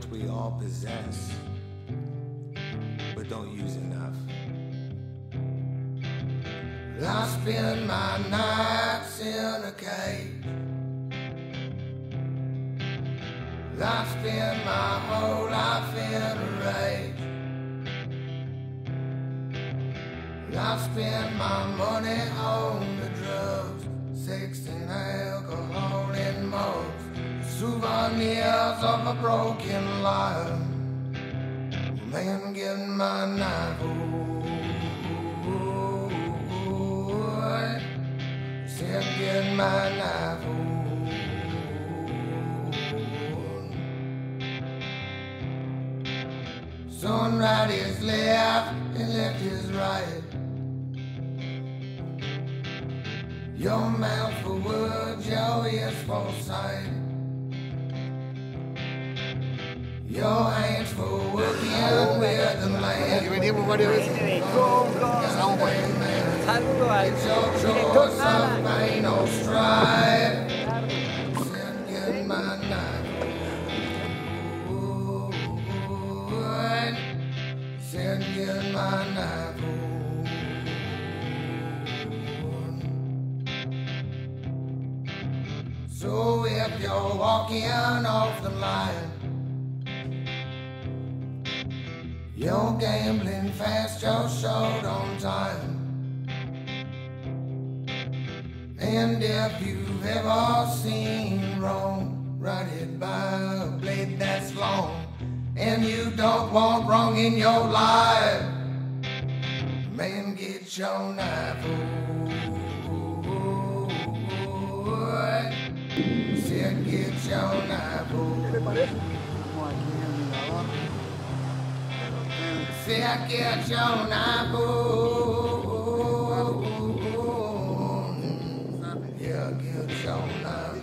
which we all possess, but don't use enough. I spend my nights in a cage. I spend my whole life in a rage. I spend my money on the drugs, sex and alcohol and mugs, souvenirs of a broken life. Man, get my knife, said get my knife, son right is left and left is right. Your mouth for words, your ears for sight. Your hands for working with the land. You ready everybody? It's your choice of pain or strife. Send get my knife. Send get my knife. So if you're walking off the line, you're gambling fast, you're short on time. And if you've ever seen wrong righted by a blade that's long, and you don't want wrong in your life, man, get your knife. Said get your knife. Said get your knife. Yeah, get your knife.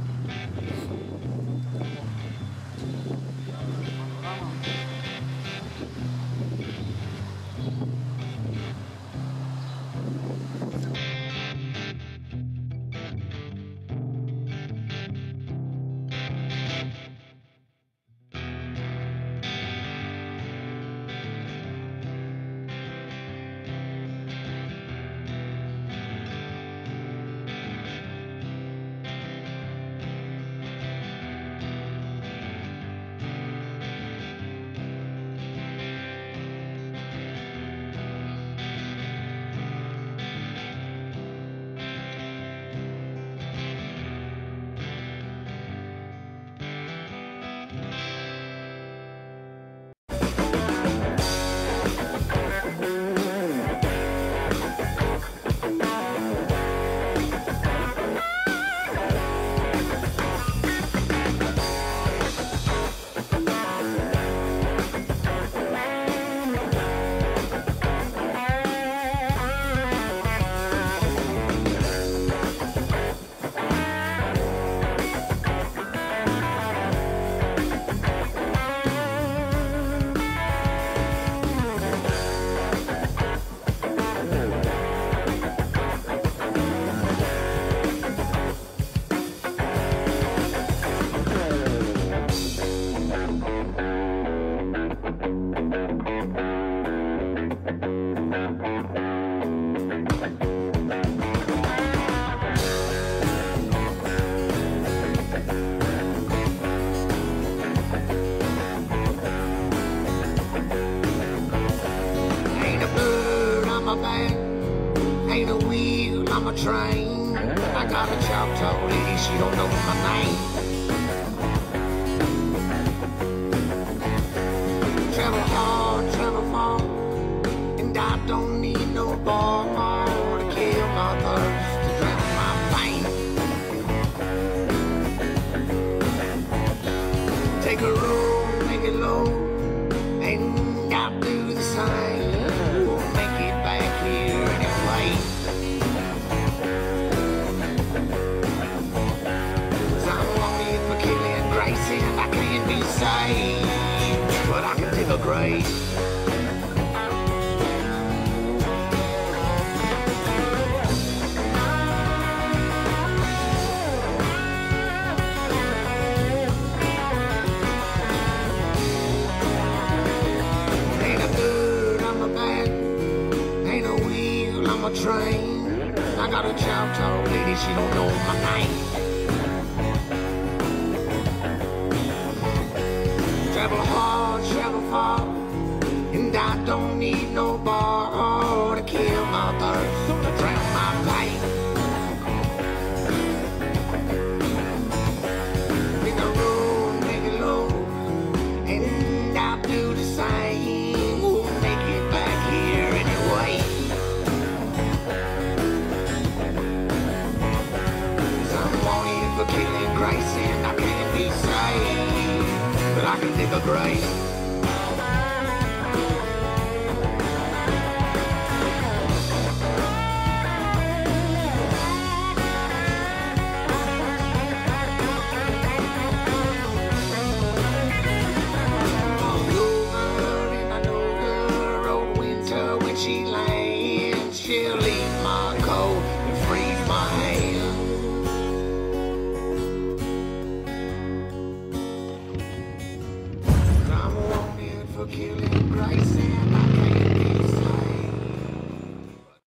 Ain't a wheel on my train. I got a Choctaw lady, she don't know my name. Travel hard, travel far, and I don't need no bar to kill my thirst, to drown my pain. Take a road, make it low, and I'll do the same. But I can take a grave. a train. I got a Choctaw lady, she don't know my name. Travel hard, travel far, and I don't need no bar to kill my thirst, to drown my pain. Make the road, make it low, and I'll do the same. We'll make it back here anyway. 'Cause I'm wanted for killing Grace, and I can't be saved, but I can dig a grave. She lands, she'll leave my coat and freeze my hand. I'm wanted for killing Grace.